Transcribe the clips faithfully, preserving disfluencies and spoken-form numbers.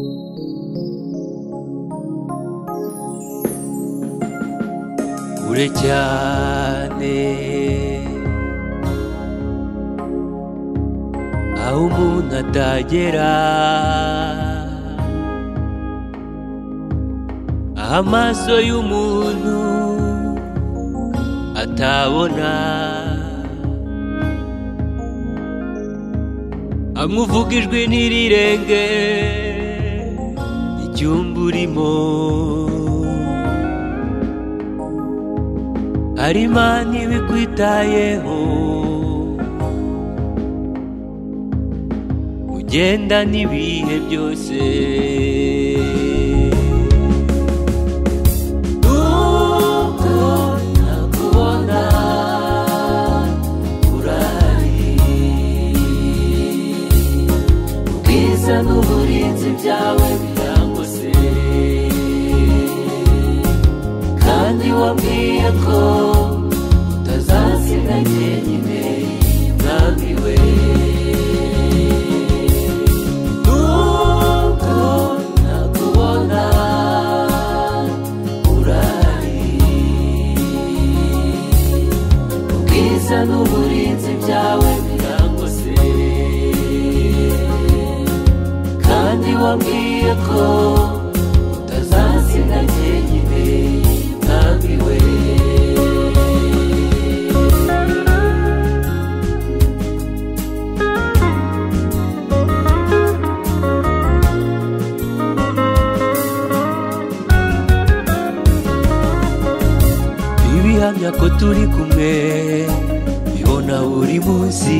kure cyane aho umuntu atagera, aho amaso y'umuntu atabona, amuvuga ijwi ntirirenge icyumba urimo. hari Imana ibikwitayeho, ugenda n'ibihe byose. Nubwo ntakubona urahari, ubwiza n'uburinzi byawe birangose, kandi wambwiye ko utazasiga jyenyine mwami we. Nubwo ntakubona urahari, ubwiza n'uburinzi byawe birangose, kandi wambwiye ko utazasiga jyenyine mwami we. Ibihamya ko turi kumwe bibona buri munsi,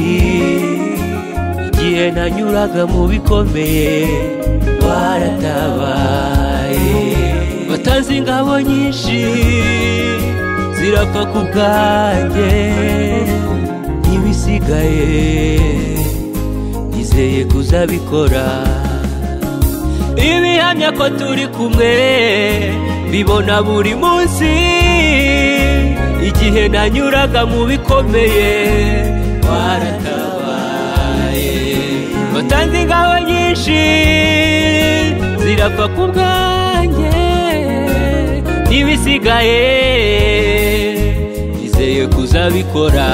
igihe nanyuraga mu bikomeye waratabaye, watanze ingabo nyinshi zirapfa ku bwanjye, n'ibisigaye nizeye kuzabikora. Ibihamya ko turi kumwe bibona buri munsi, igihe nanyuraga mu bikomeye waratabaye, watanze ingabo nyinshi zirapfa ku bwanjye, n'ibisigaye nizeye kuzabikora.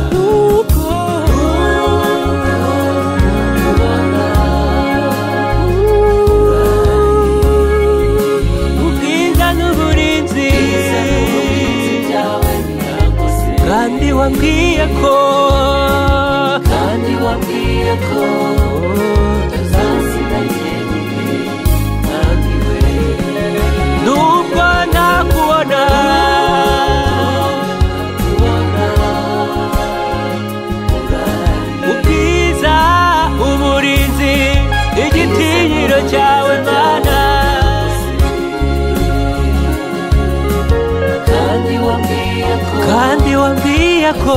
Kandi wambwiye ko, kandi wambwiye ko utazasiga jyenyine mwami we. Nubwo ntakubona ubwiza, uburinzi, igitinyiro cyawe Mana, kandi wambwiye ko, kandi wambwiye ko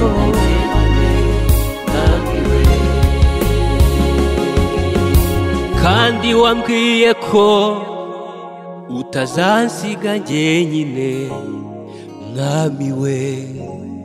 kandi wambwiye ko utazansiga jyenyine mwami we.